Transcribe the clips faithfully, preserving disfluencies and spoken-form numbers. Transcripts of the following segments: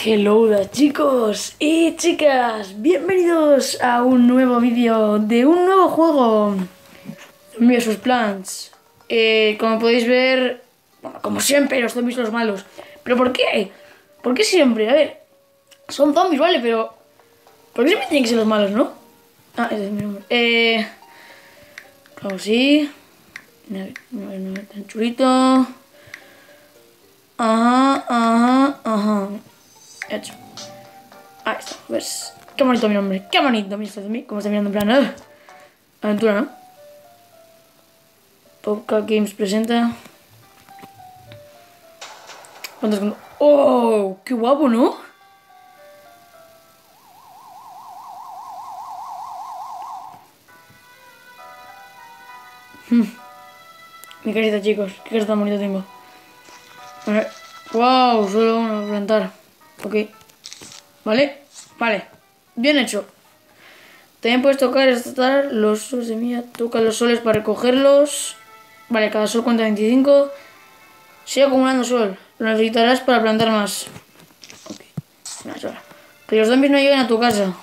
Hello chicos y chicas, bienvenidos a un nuevo vídeo de un nuevo juego Zombies vs Plants. eh, Como podéis ver, bueno, como siempre los zombies son los malos. ¿Pero por qué? ¿Por qué siempre? A ver, son zombies, vale, pero ¿por qué siempre tienen que ser los malos, no? Ah, ese es mi nombre. Eh, claro, sí. El churrito. Ajá, ajá, ajá. Hecho. Ahí está, ¿ves? Qué bonito mi nombre, qué bonito mi zombie. Como está mirando en plan, ¿eh? Aventura, ¿no? Popcat Games presenta. ¿Cuántos? ¡Oh! ¡Qué guapo!, ¿no? Hmm. Mi carita, chicos, qué cara tan bonita tengo. A ver. ¡Wow! Solo uno a plantar. Ok. ¿Vale? Vale. Bien hecho. También puedes tocar estatar los soles de mía. Toca los soles para recogerlos. Vale, cada sol cuenta veinticinco. Sigue acumulando sol. Lo necesitarás para plantar más. Ok. Una sola. Que los zombies no lleguen a tu casa.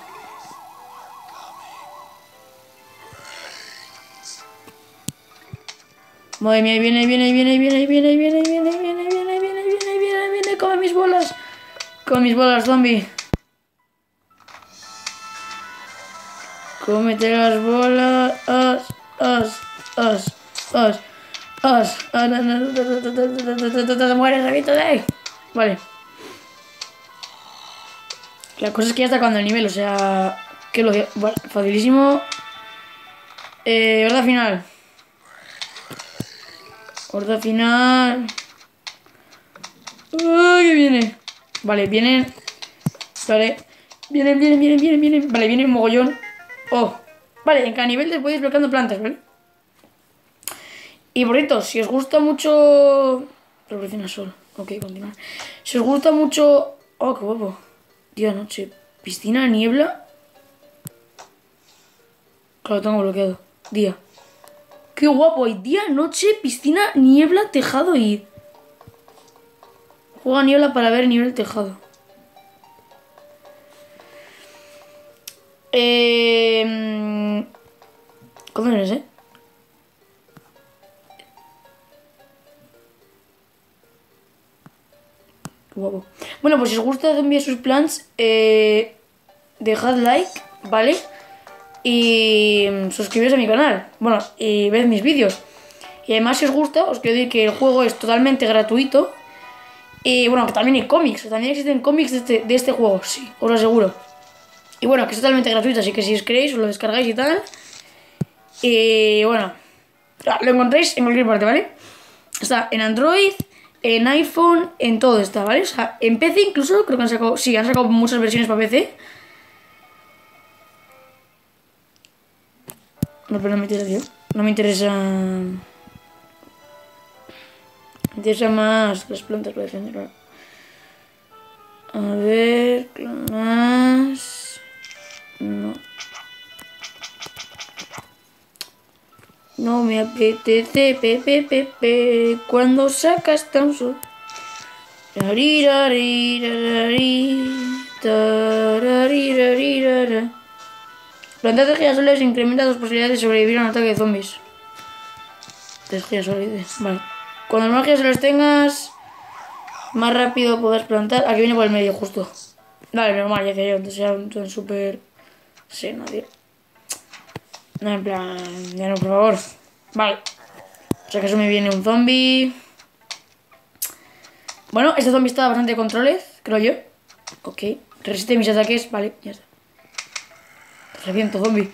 Madre mía, viene, viene, viene, viene, viene, viene, viene, viene, viene, viene, viene, viene, viene. Come mis bolas. Come mis bolas, zombie. Cómete las bolas. As, as, as, as. As. Muere, reviento de ahí. Vale. La cosa es que ya está acabando el nivel, o sea... Que lo... Vale, facilísimo. Eh, horda final. Horda final. ¡Ay, que viene! Vale, vienen. Vale. Vienen, vienen, vienen, vienen, vienen. Vale, viene un mogollón. Oh. Vale, en cada nivel te puedes bloqueando plantas, ¿vale? Y por cierto, si os gusta mucho... Revoluciona sol. Ok, continuar. Si os gusta mucho... Oh, qué guapo. Día, noche. Piscina, niebla. Claro, tengo bloqueado. Día. Qué guapo. Hay día, noche, piscina, niebla, tejado y... Juega niebla para ver nivel tejado. Eh... ¿Cómo eres, eh? Qué guapo. Bueno, pues si os gusta Zombies vs Plants, eh, dejad like, ¿vale? Y suscribiros a mi canal. Bueno, y ved mis vídeos. Y además, si os gusta, os quiero decir que el juego es totalmente gratuito. Y bueno, que también hay cómics. También existen cómics de este, de este juego, sí, os lo aseguro. Y bueno, que es totalmente gratuito, así que si os queréis, os lo descargáis y tal. Y bueno, lo encontráis en cualquier parte, ¿vale? Está en Android, en iPhone, en todo está, ¿vale? O sea, en P C incluso, creo que han sacado... Sí, han sacado muchas versiones para P C. No, pero no me interesa, tío. No me interesa... Me interesa más las plantas para defender, claro. A ver... Más... No. No me apetece, pepe, pepe, cuando sacas tan sol. Plantar de girasoles incrementa tus posibilidades de sobrevivir a un ataque de zombies. De girasoles, vale. Cuando más girasoles tengas, más rápido podrás plantar. Aquí viene por el medio, justo. Vale, normal, ya que yo, entonces sea un súper... Sí, nadie. No, en plan... Ya no, por favor. Vale. O sea que eso me viene un zombie. Bueno, este zombie está bastante controles, creo yo. Ok. Resiste mis ataques. Vale, ya está. Te reviento, zombie.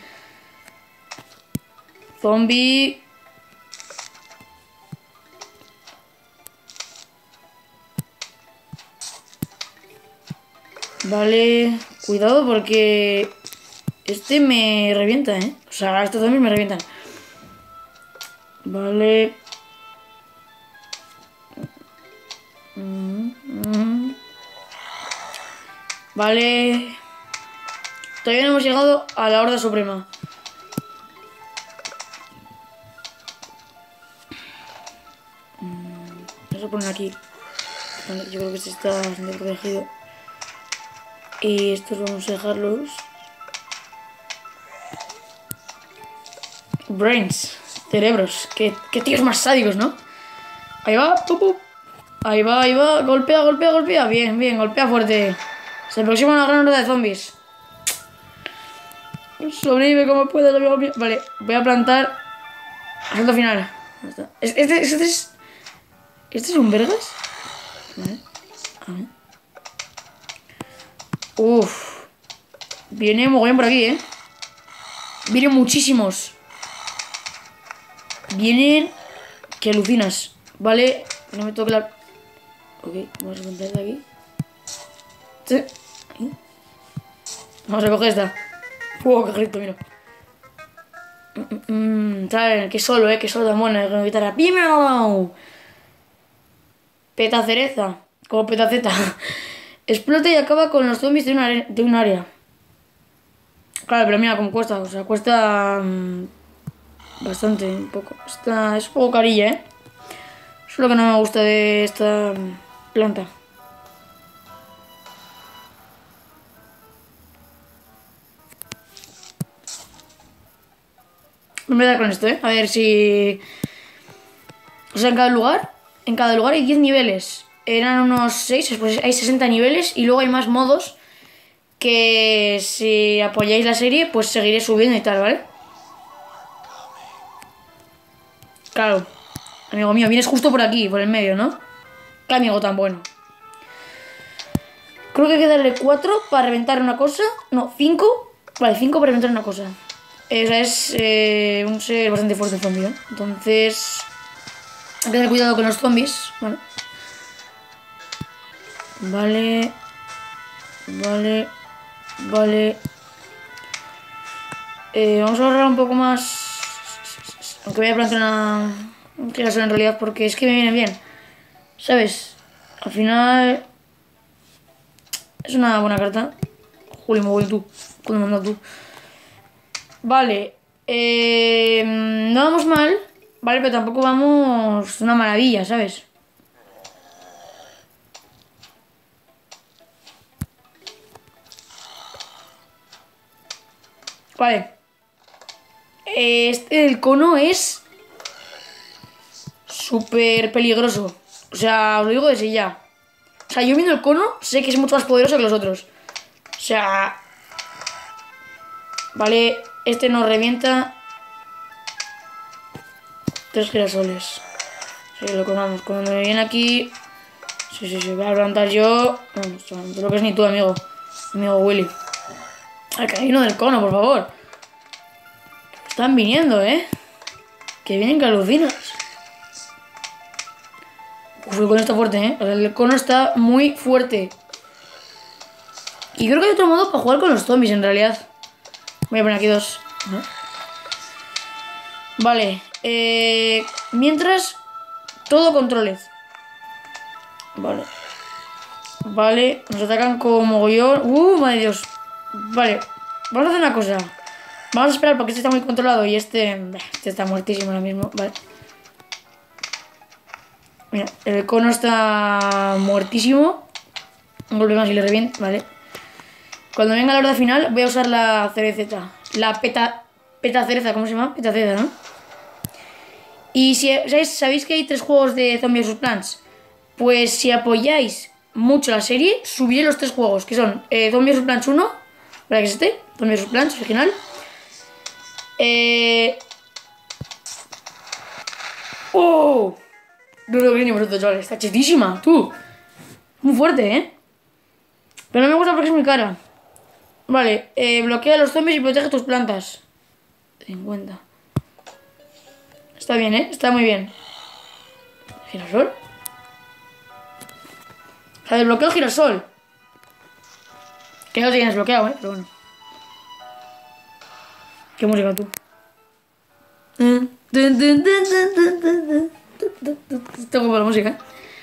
Zombie. Vale. Cuidado porque... Este me revienta, ¿eh? O sea, estos zombies me revientan. Vale. Vale. Todavía no hemos llegado a la Horda Suprema. Vamos a poner aquí. Vale, yo creo que se está bastante protegido. Y estos vamos a dejarlos. Brains. Cerebros. Qué, qué tíos más sádicos, ¿no? Ahí va. Pup, pup. Ahí va, ahí va. Golpea, golpea, golpea. Bien, bien. Golpea fuerte. Se aproxima una gran horda de zombies. Sobrevive como puedas, amigo mío. Vale, voy a plantar. Asalto final. Este, este, este es... ¿Este es un vergas? Vale. A ver. Uff. Viene mogollón por aquí, ¿eh? Vienen muchísimos. Vienen... Que alucinas. Vale. No me toque la... Ok, vamos a plantar de aquí. Sí. Ahí. Vamos a coger esta. ¡Wow, qué grito, mira! Mm, mm, ¿Saben? Que solo, ¿eh? Que solo tan bueno. Con guitarra. ¡Pimeo! Peta cereza. Como petaceta. Explota y acaba con los zombies de un, are de un área. Claro, pero mira cómo cuesta. O sea, cuesta... Mmm, bastante, un poco. Esta es un poco carilla, ¿eh? Eso es lo que no me gusta de esta planta. Me voy a dar con esto, ¿eh? A ver si... O sea, en cada lugar... En cada lugar hay diez niveles. Eran unos seis, pues hay sesenta niveles. Y luego hay más modos que si apoyáis la serie, pues seguiré subiendo y tal, ¿vale? Claro. Amigo mío, vienes justo por aquí, por el medio, ¿no? Qué amigo tan bueno. Creo que hay que darle cuatro para reventar una cosa. No, cinco. Vale, cinco para reventar una cosa. Esa es eh, un ser bastante fuerte el zombie, ¿eh? Entonces... Hay que tener cuidado con los zombies. Vale. Vale. Vale. Vale. Eh, vamos a ahorrar un poco más. Aunque voy a plantar una... un girasol en realidad porque es que me viene bien. ¿Sabes? Al final... Es una buena carta. Juli, me voy tú. ¿Cuándo me mandas tú? Vale. Eh, no vamos mal. Vale, pero tampoco vamos una maravilla, ¿sabes? Vale. Este del cono es súper peligroso. O sea, os lo digo desde ya. O sea, yo viendo el cono sé que es mucho más poderoso que los otros. O sea... Vale, este nos revienta... Tres girasoles. Sí, lo comamos. Cuando me viene aquí... Sí, sí, sí, voy a plantar yo... No, no lo que es ni tú, amigo. Amigo Willy. Al camino del cono, por favor. Están viniendo, ¿eh? Que vienen que alucinas. Uf, el cono está fuerte, ¿eh? El cono está muy fuerte. Y creo que hay otro modo para jugar con los zombies, en realidad. Voy a poner aquí dos. ¿No? Vale. Eh, mientras, todo controles. Vale. Vale. Nos atacan como mogollón. Uh, madre de Dios. Vale. Vamos a hacer una cosa. Vamos a esperar porque este está muy controlado y este... Este está muertísimo ahora mismo. Vale. Mira, el cono está muertísimo. Un golpe más y le revienta. Vale. Cuando venga la horda final voy a usar la cereceta. La peta... Peta cereza, ¿cómo se llama? Peta cereza, ¿no? Y si ¿sabéis, sabéis que hay tres juegos de Zombie versus. Plants. Pues si apoyáis mucho la serie, subiré los tres juegos, que son eh, Zombie versus. Plants uno, ¿para que es este? Zombie versus. Plants, original. Eh... ¡Oh! No lo creo ni vosotros, chavales. Está chetísima, tú. Muy fuerte, ¿eh? Pero no me gusta porque es muy cara. Vale, eh, bloquea a los zombies y protege tus plantas. cincuenta. Está bien, ¿eh? Está muy bien. ¿Girasol? O sea, desbloqueo el girasol. Que no lo tienes bloqueado, ¿eh? Pero bueno. ¿Qué música tú? Tengo para la música.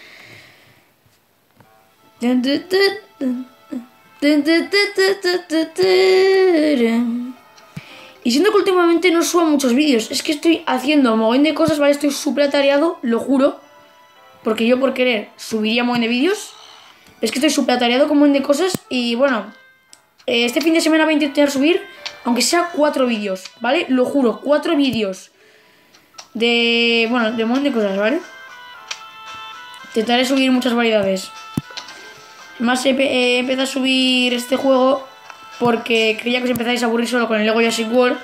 Y siento que últimamente no subo muchos vídeos. Es que estoy haciendo un montón de cosas, ¿vale? Estoy súper atareado, lo juro. Porque yo por querer subiría un montón de vídeos. Es que estoy súper atareado con un montón de cosas. Y bueno, Eh, este fin de semana voy a intentar subir, aunque sea cuatro vídeos, ¿vale? Lo juro, cuatro vídeos. De... bueno, de un montón de cosas, ¿vale? Intentaré subir muchas variedades. Además, he, he empezado a subir este juego porque creía que os empezáis a aburrir solo con el Lego Jurassic World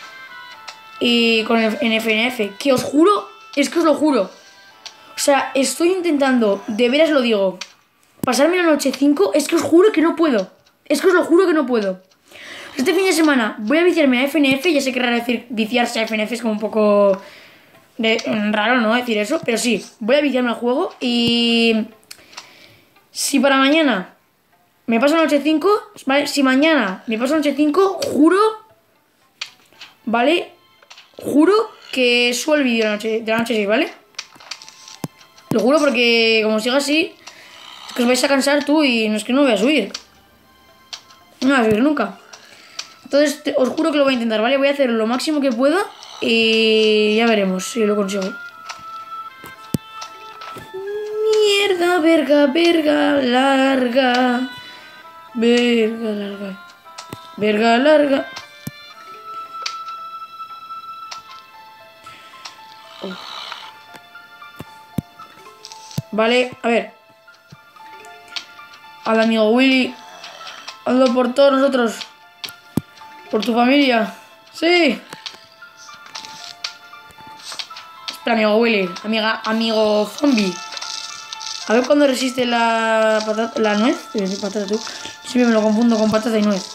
y con el F N F. Que os juro, es que os lo juro. O sea, estoy intentando, de veras lo digo, pasarme la noche cinco, es que os juro que no puedo. Es que os lo juro que no puedo. Este fin de semana voy a viciarme a F N F. Ya sé que raro decir viciarse a F N F, es como un poco de, raro, ¿no? Decir eso, pero sí, voy a viciarme al juego. Y si para mañana me paso la noche cinco, ¿vale? Si mañana me paso la noche cinco, juro, ¿vale? Juro que subo el vídeo de la noche, de la noche seis, ¿vale? Lo juro, porque como siga así, es que os vais a cansar tú y no es que no voy a subir. No voy a subir nunca. Entonces te, os juro que lo voy a intentar, ¿vale? Voy a hacer lo máximo que pueda y ya veremos si lo consigo. Mierda, verga, verga, larga. Verga, larga. Verga, larga. Oh. Vale, a ver. Al amigo Willy. Hazlo por todos nosotros. Por tu familia. Sí. Espera, amigo Willy. Amiga, amigo zombie. A ver cuándo resiste la patata, la nuez. Patata, tú. Siempre me lo confundo con patata y nuez.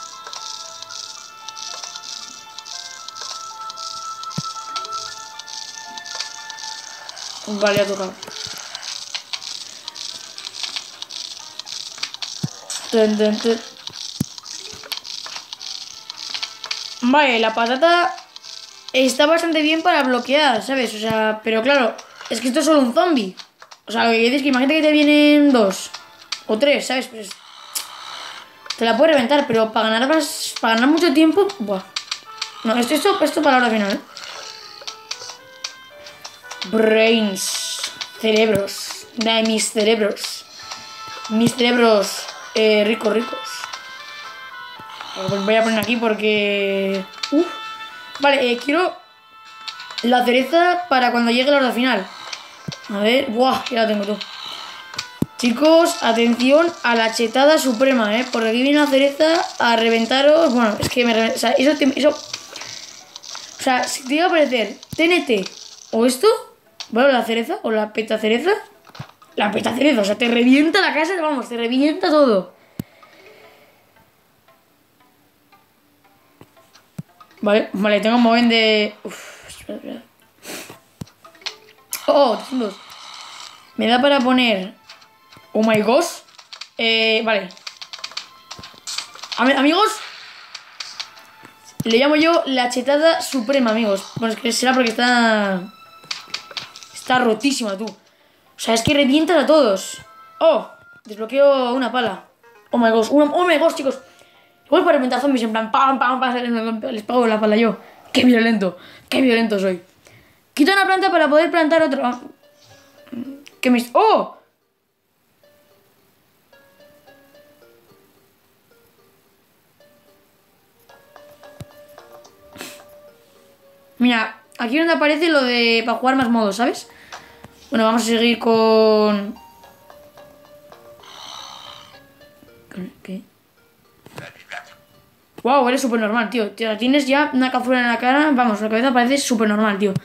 Vale, ha tocado. Ten, ten, ten. Vale, la patata está bastante bien para bloquear, ¿sabes? O sea, pero claro, es que esto es solo un zombie. O sea, lo que dices es que imagínate que te vienen dos o tres, ¿sabes? Pues te la puedes reventar, pero para ganar más, para ganar mucho tiempo, buah. No, esto, esto, esto para la hora final, ¿eh? Brains, cerebros, de mis cerebros, mis cerebros eh, ricos, ricos. Pues voy a poner aquí porque... Uf. Vale, eh, quiero la cereza para cuando llegue la hora final. A ver, buah, ya la tengo tú. Chicos, atención a la chetada suprema, eh. Porque aquí viene la cereza a reventaros. Bueno, es que me reventa. O sea, eso, te, eso... O sea, si te iba a aparecer T N T o esto, bueno, la cereza o la peta cereza. La peta cereza, o sea, te revienta la casa, vamos, te revienta todo. Vale, vale, tengo un momento de... Uf, espera, espera. Oh, trescientos. Me da para poner... Oh my gosh. Eh, vale. Am amigos. Le llamo yo la chetada suprema, amigos. Bueno, es que será porque está... Está rotísima, tú. O sea, es que revientan a todos. Oh, desbloqueo una pala. Oh my gosh, una... oh my gosh, chicos. Igual para reventar zombies en plan pam, pam, pam, les pago la pala yo. Qué violento, qué violento soy. Quito una planta para poder plantar otra. ¿Qué me... ¡Oh! Mira, aquí donde aparece lo de para jugar más modos, ¿sabes? Bueno, vamos a seguir con... ¿Qué? Wow, eres súper normal, tío. Tío. Tienes ya una cazura en la cara. Vamos, la cabeza parece súper normal, tío.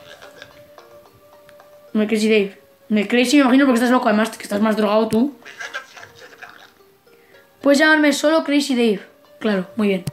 Me Crazy Dave. Me Crazy me imagino porque estás loco, además que estás más drogado tú. Puedes llamarme solo Crazy Dave. Claro, muy bien.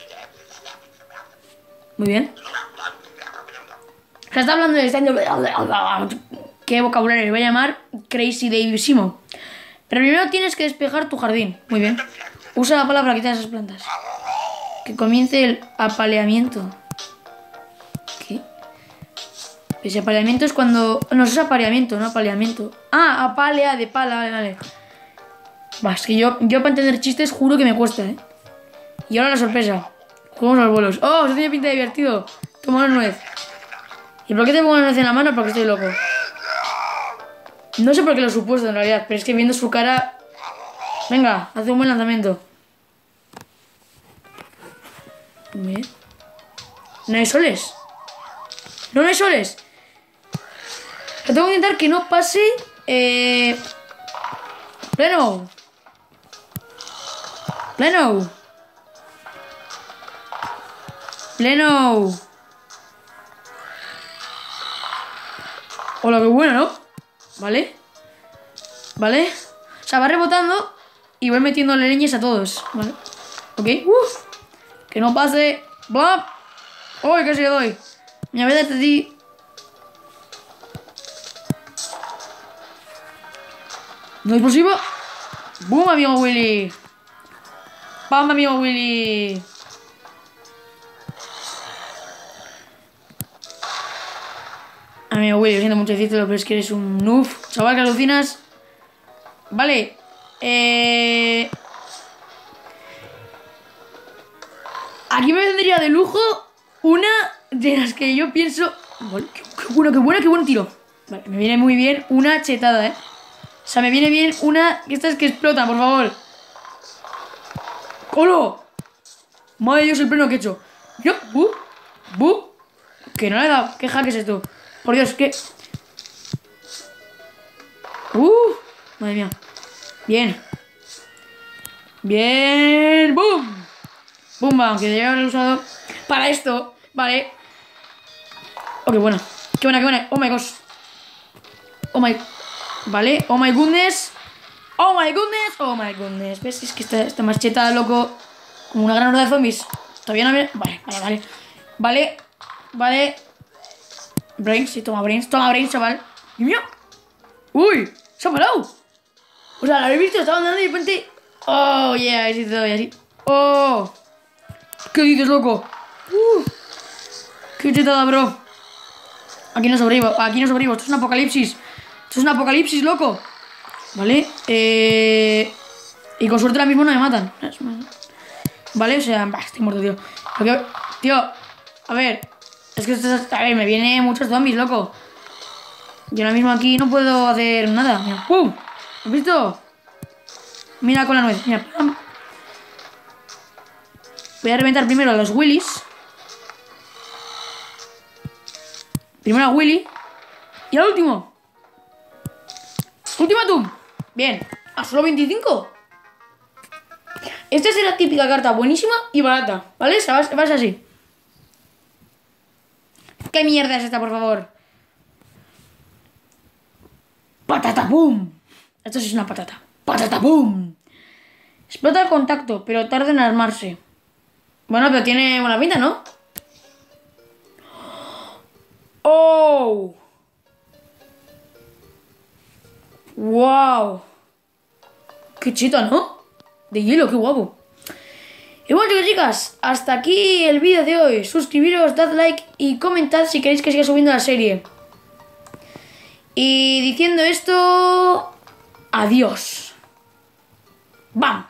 Muy bien. Se está hablando de este... ¿Qué vocabulario? Le voy a llamar Crazy Daveísimo. Pero primero tienes que despejar tu jardín. Muy bien. Usa la pala para quitar esas plantas. Que comience el apaleamiento. ¿Qué? Ese apaleamiento es cuando... No, eso es apareamiento, no apaleamiento. Ah, apalea de pala, vale, vale. Va, es que yo, yo para entender chistes juro que me cuesta, ¿eh? Y ahora la sorpresa. Jugamos a los bolos. ¡Oh! Eso tiene pinta de divertido. Toma una nuez. ¿Y por qué te pongo una nuez en la mano? Porque estoy loco. No sé por qué lo he supuesto en realidad, pero es que viendo su cara... Venga, hace un buen lanzamiento. Bien. No hay soles. No, no hay soles. Lo tengo que intentar que no pase. Eh... Pleno. Pleno. Pleno. Hola, qué bueno, ¿no? Vale. Vale. O sea, va rebotando y voy metiéndole leñas a todos. Vale. Ok. Uf. Que no pase. ¡Blam! ¡Uy, casi le doy! Mira, voy a darte a ti. No explosivo. ¡Boom, amigo Willy! ¡Pam, amigo Willy! Amigo Willy, lo siento mucho decírtelo, pero es que eres un noob. Chaval, que alucinas. Vale. Eh... Aquí me vendría de lujo una de las que yo pienso... Vale, qué, qué bueno, qué bueno, qué buen tiro. Vale, me viene muy bien una chetada, ¿eh? O sea, me viene bien una... Estas que explotan, por favor. ¡Holo! Madre de Dios, el pleno que he hecho. Yo, bu, bu. Que no le he dado. ¿Qué hack es esto? Por Dios, ¿qué? Uh, madre mía. Bien. Bien. ¡Bum! ¡Bum! Aunque debería haberlo usado para esto. Vale. Oh, qué buena. Qué buena, qué buena. Oh my gosh. Oh my... Vale. Oh my goodness. Oh my goodness. Oh my goodness. ¿Ves? Es que está, está más cheta, loco. Como una gran horda de zombies. Todavía no viene... Vale, vale, vale. Vale. Vale. Brains, sí, toma brains. Toma brains, chaval. ¡Dios mío! ¡Uy! ¡Se ha parado! O sea, la habéis visto, estaba andando y de repente... ¡Oh, yeah! Así te doy, así. ¡Oh! ¿Qué dices, loco? ¡Uh! ¡Qué chetada, bro! Aquí no sobrevivo, aquí no sobrevivo. Esto es un apocalipsis. Esto es un apocalipsis, loco. Vale. Eh... Y con suerte ahora mismo no me matan. Vale, o sea... Bah, estoy muerto, tío. Porque... Tío, a ver... Es que esto es... A ver, me vienen muchos zombies, loco. Yo ahora mismo aquí no puedo hacer nada. Mira. ¡Pum! ¿Has visto? Mira con la nuez. Mira. ¡Pam! Voy a reventar primero a los Willys. Primero a Willy. Y al último. Ultimátum. Bien. ¿A solo veinticinco? Esta es la típica carta buenísima y barata. ¿Vale? O sea, vas, vas así. ¿Qué mierda es esta, por favor? ¡Patata boom! Esto sí es una patata. ¡Patata boom! Explota el contacto, pero tarda en armarse. Bueno, pero tiene buena pinta, ¿no? ¡Oh! ¡Wow! ¡Qué chita!, ¿no? De hielo, qué guapo. Y bueno, chicos y chicas, hasta aquí el vídeo de hoy. Suscribiros, dad like y comentad si queréis que siga subiendo la serie. Y diciendo esto... Adiós. ¡Bam!